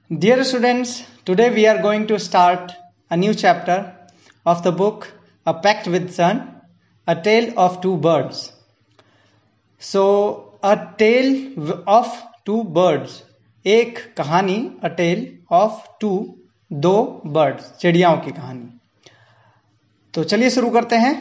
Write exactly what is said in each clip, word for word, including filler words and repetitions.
Dear students, today we are going to start a new chapter of the book A Pact with Sun, A Tale of Two Birds. So, A Tale of Two Birds, एक कहानी, A Tale of Two, दो birds, चिड़ियाओं की कहानी. तो चलिए शुरू करते हैं.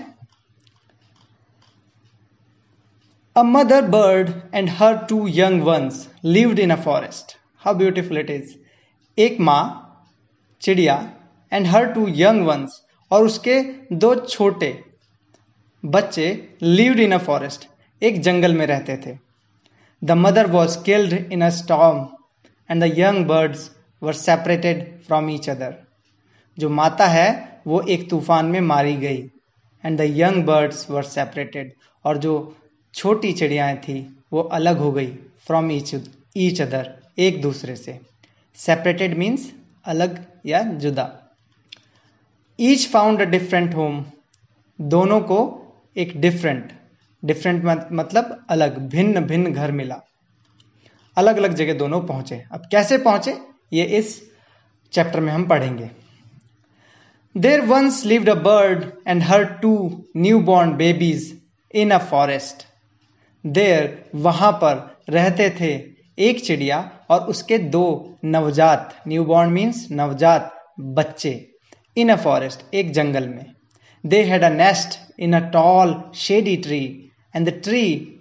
A mother bird and her two young ones lived in a forest. How beautiful it is. एक माँ चिड़िया and her two young ones और उसके दो छोटे बच्चे lived in a forest, एक जंगल में रहते थे. The mother was killed in a storm and the young birds were separated from each other. जो माता है वो एक तूफान में मारी गई and the young birds were separated. और जो छोटी चिड़ियाएं थी वो अलग हो गई from each each other, एक दूसरे से. Separated means अलग या जुदा. Each found a different home. दोनों को एक different different मतलब अलग, भिन्न भिन्न घर मिला. अलग अलग जगह दोनों पहुंचे. अब कैसे पहुंचे ये इस चैप्टर में हम पढ़ेंगे. There once lived a bird and her two newborn babies in a forest. There वहां पर रहते थे एक चिड़िया और उसके दो नवजात, न्यूबॉर्न मीन्स नवजात बच्चे, इन अ फॉरेस्ट, एक जंगल में. They had a nest in a tall shady tree and the tree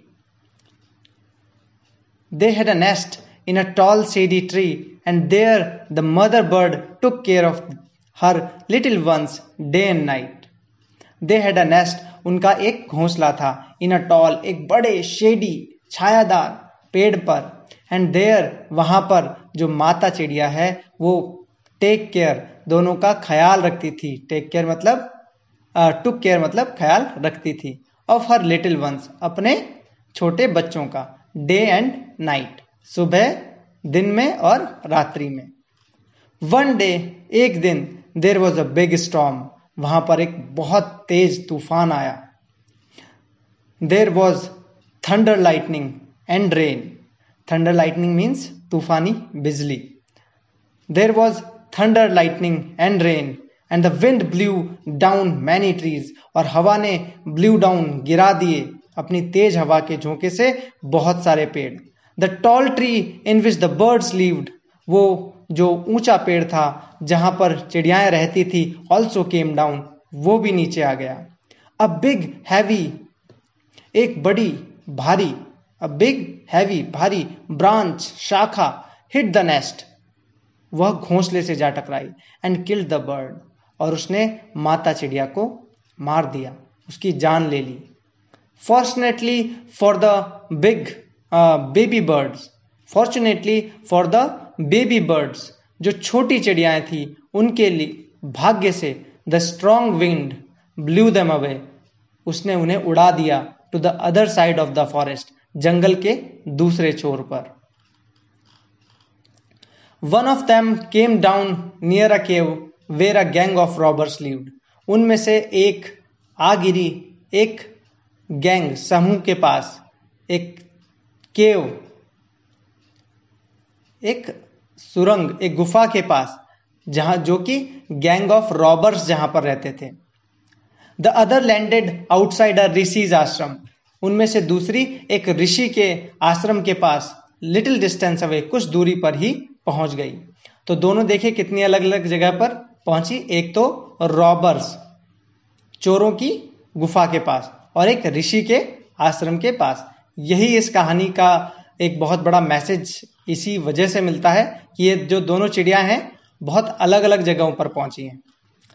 they had a nest in a tall shady tree and there the mother bird took care of her little ones day and night. They had a nest, उनका एक घोंसला था, इन a toll, एक बड़े shady छायादार पेड़ पर, and there वहां पर जो माता चिड़िया है वो टेक केयर, दोनों का ख्याल रखती थी. टेक केयर मतलब टुक केयर मतलब ख्याल रखती थी. ऑफ हर लिटिल वंस, अपने छोटे बच्चों का. डे एंड नाइट, सुबह दिन में और रात्रि में. वन डे, एक दिन, there was a big storm, वहां पर एक बहुत तेज तूफान आया. There was thunder lightning and rain. Thunder lightning means तूफानी बिजली. There was thunder lightning and rain and the wind blew down many trees, और हवा ने ब्लू डाउन, गिरा दिए अपनी तेज हवा के झोंके से बहुत सारे पेड़. The tall tree in which the birds lived, वो जो ऊंचा पेड़ था जहां पर चिड़ियाएं रहती थी, ऑल्सो केम डाउन, वो भी नीचे आ गया. अ बिग हैवी, एक बड़ी भारी, अ बिग हैवी भारी ब्रांच, शाखा, हिट द नेस्ट, वह घोंसले से जा टकराई. एंड किल्ड द बर्ड, और उसने माता चिड़िया को मार दिया, उसकी जान ले ली. Fortunately for the big baby birds, fortunately for the baby birds, जो छोटी चिड़ियाएं थी उनके लिए भाग्य से, the strong wind blew them away, उसने उन्हें उड़ा दिया to the other side of the forest, जंगल के दूसरे छोर पर. One of them came down near a cave where a gang of robbers lived. उनमें से एक आ गिरी एक गैंग, समूह के पास, एक केव, एक सुरंग, एक गुफा के पास, जहां जो कि गैंग ऑफ रॉबर्स जहां पर रहते थे. The other landed outside a rishi's ashram. उनमें से दूसरी एक ऋषि के आश्रम के पास, लिटिल डिस्टेंस अवे, कुछ दूरी पर ही पहुंच गई. तो दोनों देखे कितनी अलग अलग जगह पर पहुंची. एक तो रॉबर्स, चोरों की गुफा के पास, और एक ऋषि के आश्रम के पास. यही इस कहानी का एक बहुत बड़ा मैसेज इसी वजह से मिलता है कि ये जो दोनों चिड़िया हैं बहुत अलग अलग जगहों पर पहुंची हैं.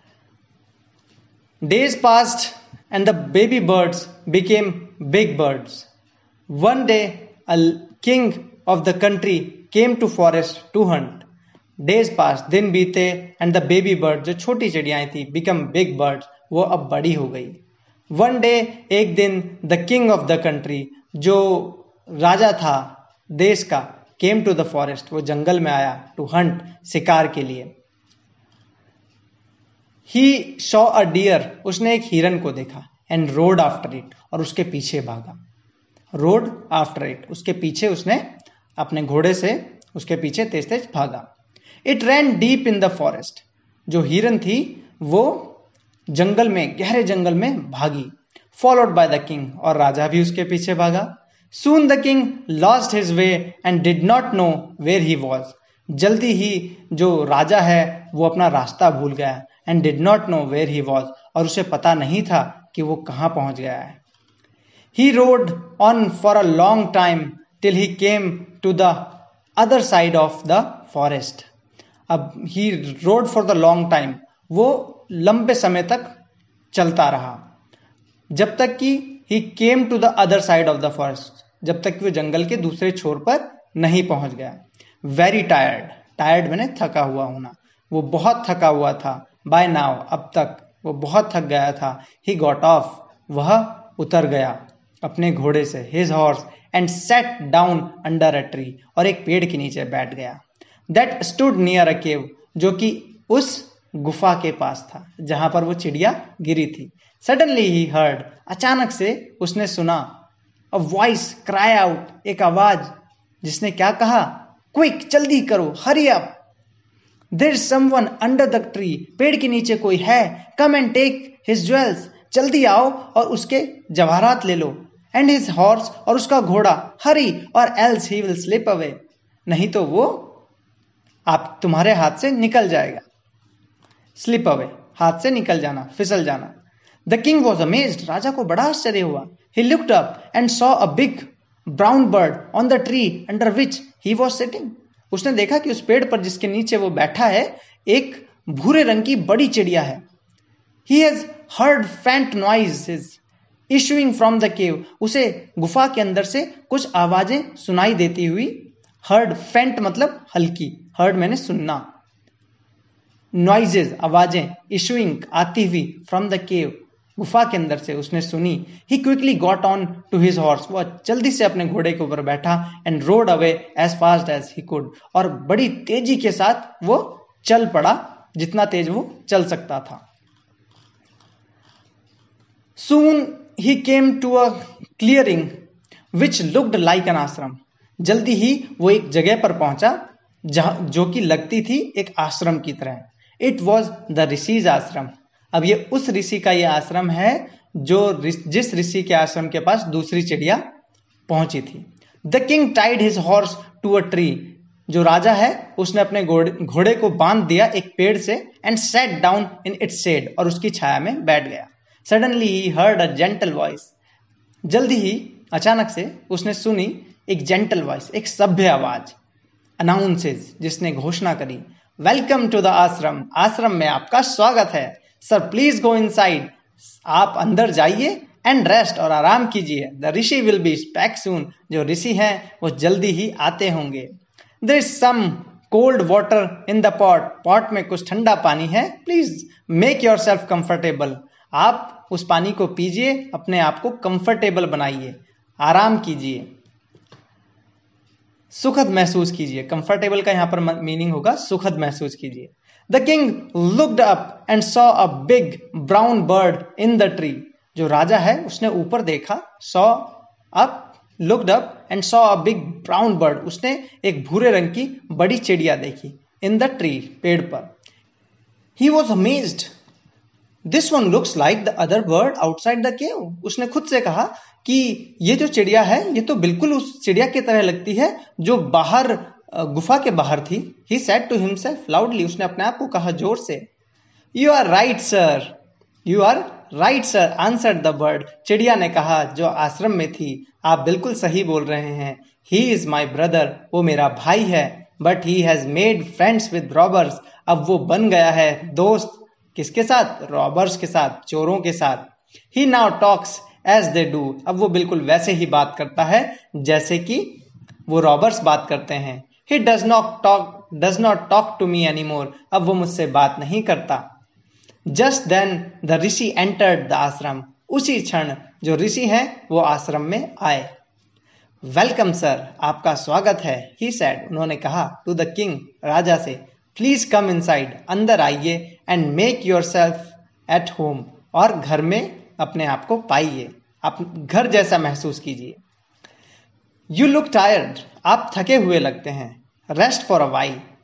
Days passed and the baby birds became big birds. One day a king of the country came to forest to hunt. Days passed, दिन बीते, and the baby bird, जो छोटी चिड़ियाएं थी, become big birds, वो अब बड़ी हो गई. One day, एक दिन, the king of the country, जो राजा था देश का, came to the forest, वो जंगल में आया, to hunt, शिकार के लिए. He saw a deer, उसने एक हिरन को देखा, and rode after it, और उसके पीछे भागा. Rode after it, उसके पीछे उसने अपने घोड़े से उसके पीछे तेज तेज भागा. It ran deep in the forest. जो हिरन थी वो जंगल में, गहरे जंगल में भागी। फॉलोड बाय द किंग, और राजा भी उसके पीछे भागा। Soon the king lost his way and did not know where he was. जल्दी ही जो राजा है वो अपना रास्ता भूल गया। And did not know where he was, और उसे पता नहीं था कि वो कहां पहुंच गया है। He rode on for a long time till he came to the other side of the forest. अब he rode for the long time, वो लंबे समय तक चलता रहा, जब तक कि he came to the other side of the forest, जब तक कि वो जंगल के दूसरे छोर पर नहीं पहुंच गया। वेरी टायर्ड, टायर्ड मैंने थका हुआ होना, वो बहुत थका हुआ था। बाय नाउ, अब तक वो बहुत थक गया था। ही गॉट ऑफ, वह उतर गया अपने घोड़े से, his horse, and sat down under a tree, और एक पेड़ के नीचे बैठ गया। That stood near a cave, जो कि उस गुफा के पास था जहां पर वो चिड़िया गिरी थी। सडनली ही हर्ड, अचानक से उसने सुना, अ वॉइस क्राई आउट, एक आवाज जिसने क्या कहा, क्विक, जल्दी करो, hurry up, there is someone under the tree, पेड़ के नीचे कोई है, come and take his jewels, जल्दी आओ और उसके जवाहरात ले लो, एंड हिज हॉर्स, और उसका घोड़ा, hurry, or else he will slip away, नहीं तो वो आप तुम्हारे हाथ से निकल जाएगा। स्लिप अवे, हाथ से निकल जाना, फिसल जाना। द किंग वॉज अमेज्ड, राजा को बड़ा आश्चर्य हुआ। He looked up and saw a big brown bird on the tree under which he was sitting. उसने देखा कि उस पेड़ पर जिसके नीचे वो बैठा है, एक भूरे रंग की बड़ी चिड़िया है। He has heard faint noises issuing from the cave, उसे गुफा के अंदर से कुछ आवाजें सुनाई देती हुई। हर्ड, फेंट मतलब हल्की, हर्ड मैंने सुनना, नॉइजेस आवाजें, इशूइंग आती हुई, फ्रॉम द केव गुफा के अंदर से उसने सुनी। He quickly got on to his horse, वो जल्दी से अपने घोड़े के ऊपर बैठा, and rode away as fast as he could, और बड़ी तेजी के साथ वो चल पड़ा, जितना तेज वो चल सकता था। Soon he came to a clearing which looked like an ashram, जल्दी ही वो एक जगह पर पहुंचा जहां जो कि लगती थी एक आश्रम की तरह। इट वॉज द ऋषिज आश्रम, अब ये उस ऋषि का ये आश्रम है जो जिस ऋषि के आश्रम के पास दूसरी चिड़िया पहुंची थी। The king tied his horse to a tree, जो राजा है उसने अपने घोड़े को बांध दिया एक पेड़ से, and sat down in its shade, और उसकी छाया में बैठ गया। Suddenly he heard a gentle voice, जल्दी ही अचानक से उसने सुनी एक जेंटल वॉइस, एक सभ्य आवाज, अनाउंसेस, जिसने घोषणा करी, वेलकम टू द आश्रम, आश्रम में आपका स्वागत है। सर प्लीज गो इनसाइड, आप अंदर जाइए, एंड रेस्ट, और आराम कीजिए। The rishi will be back soon, जो ऋषि हैं वो जल्दी ही आते होंगे। There is some cold water in the pot, pot में कुछ ठंडा पानी है, please make yourself comfortable, आप उस पानी को पीजिए, अपने आप को कंफर्टेबल बनाइए, आराम कीजिए, सुखद महसूस कीजिए। कंफर्टेबल का यहां पर मीनिंग होगा सुखद महसूस कीजिए। The king looked up and saw a big brown bird in the tree, जो राजा है उसने ऊपर देखा, saw up, looked up and saw a big brown bird, उसने एक भूरे रंग की बड़ी चिड़िया देखी, इन द ट्री, पेड़ पर। He was amazed, this one looks like the other bird outside the cave, उसने खुद से कहा कि ये जो चिड़िया है ये तो बिल्कुल उस चिड़िया की तरह लगती है जो बाहर गुफा के बाहर थी। He said to himself loudly, उसने अपने आप को कहा जोर से। You are right sir, you are right sir, answered the bird, चिड़िया ने कहा जो आश्रम में थी, आप बिल्कुल सही बोल रहे हैं। ही इज माई ब्रदर, वो मेरा भाई है, but he has made friends with robbers, अब वो बन गया है दोस्त, किसके साथ, रॉबर्स के साथ, चोरों के साथ। He now talks as they do, अब वो बिल्कुल वैसे ही बात करता है जैसे कि वो रॉबर्स बात करते हैं। He does not talk does not talk to me any more, अब वो मुझसे बात नहीं करता। Just then the rishi entered the ashram, उसी क्षण जो ऋषि हैं वो आश्रम में आए। वेलकम सर, आपका स्वागत है। ही सेड, उन्होंने कहा, टू द किंग, राजा से, प्लीज कम इनसाइड, अंदर आइए, and make yourself at home, और घर में अपने आप को पाइए, आप घर जैसा महसूस कीजिए। यू लुक टायर्ड, आप थके हुए लगते हैं। रेस्ट फॉर अ वाइल,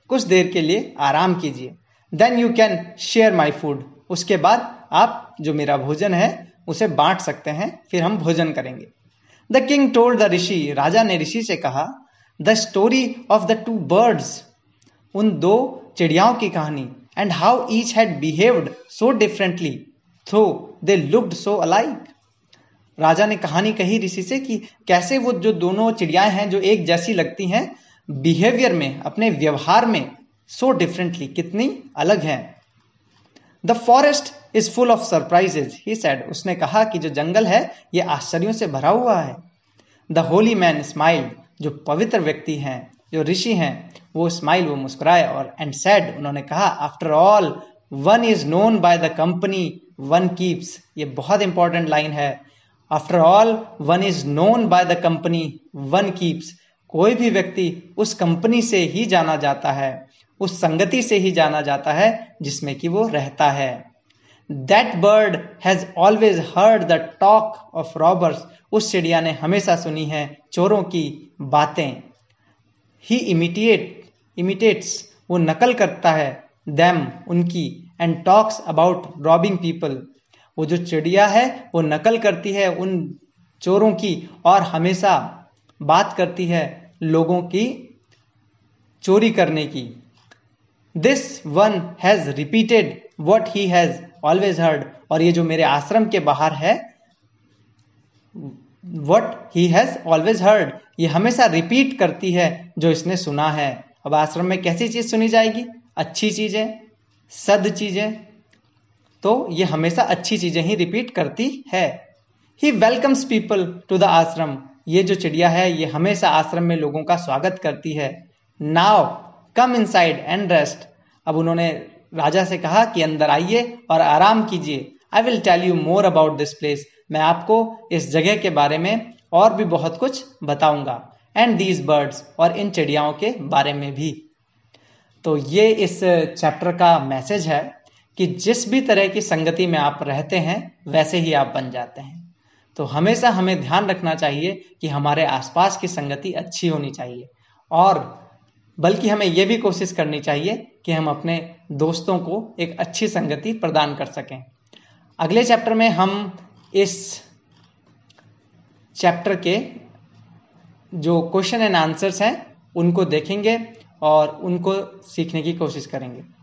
कुछ देर के लिए आराम कीजिए। Then you can share my food, उसके बाद आप जो मेरा भोजन है उसे बांट सकते हैं, फिर हम भोजन करेंगे। The king told the rishi, राजा ने ऋषि से कहा, the story of the two birds, उन दो चिड़ियाओं की कहानी, and how each had behaved so differently through they looked so alike. राजा ने कहानी कही ऋषि से कि कैसे वो जो दोनों चिड़ियाएं हैं जो एक जैसी लगती हैं, बिहेवियर में, अपने व्यवहार में सो डिफरेंटली, कितनी अलग हैं। The forest is full of surprises he said, उसने कहा कि जो जंगल है ये आश्चर्यों से भरा हुआ है। द होली मैन स्माइल्ड, जो पवित्र व्यक्ति हैं, जो ऋषि हैं, वो स्माइल, वो मुस्कुराए, और एंड सेड, उन्होंने कहा, after all one is known by the company one keeps. ये बहुत इंपॉर्टेंट लाइन है। After all one is known by the company one keeps, कोई भी व्यक्ति उस कंपनी से ही जाना जाता है, उस संगति से ही जाना जाता है जिसमें कि वो रहता है। That bird has always heard the talk of robbers, उस चिड़िया ने हमेशा सुनी है चोरों की बातें। ही इमिटेट इमिटेट्स, वो नकल करता है, देम, उनकी, and talks about robbing people, वो जो चिड़िया है वो नकल करती है उन चोरों की और हमेशा बात करती है लोगों की चोरी करने की। This one has repeated what he has always heard, और ये जो मेरे आश्रम के बाहर है, what he has always heard, ये हमेशा रिपीट करती है जो इसने सुना है। अब आश्रम में कैसी चीज सुनी जाएगी? अच्छी चीजें, सद चीजें, तो ये हमेशा अच्छी चीजें ही रिपीट करती है। He welcomes people to the ashram, ये जो चिड़िया है ये हमेशा आश्रम में लोगों का स्वागत करती है। Now come inside and rest, अब उन्होंने राजा से कहा कि अंदर आइए और आराम कीजिए। I will tell you more about this place, मैं आपको इस जगह के बारे में और भी बहुत कुछ बताऊंगा। एंड दीज बर्ड्स, और इन चिड़ियाओं के बारे में भी। तो ये इस चैप्टर का मैसेज है कि जिस भी तरह की संगति में आप रहते हैं वैसे ही आप बन जाते हैं। तो हमेशा हमें ध्यान रखना चाहिए कि हमारे आसपास की संगति अच्छी होनी चाहिए, और बल्कि हमें यह भी कोशिश करनी चाहिए कि हम अपने दोस्तों को एक अच्छी संगति प्रदान कर सकें। अगले चैप्टर में हम इस चैप्टर के जो क्वेश्चन एंड आंसर्स हैं उनको देखेंगे और उनको सीखने की कोशिश करेंगे।